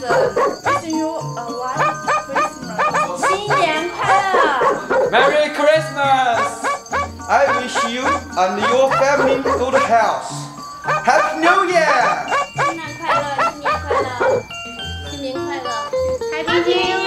Wishing you a white Christmas. 新年快乐 Merry Christmas! I wish you and your family good health. Happy New Year! 新年快乐，新年快乐，新年快乐，Happy New Year！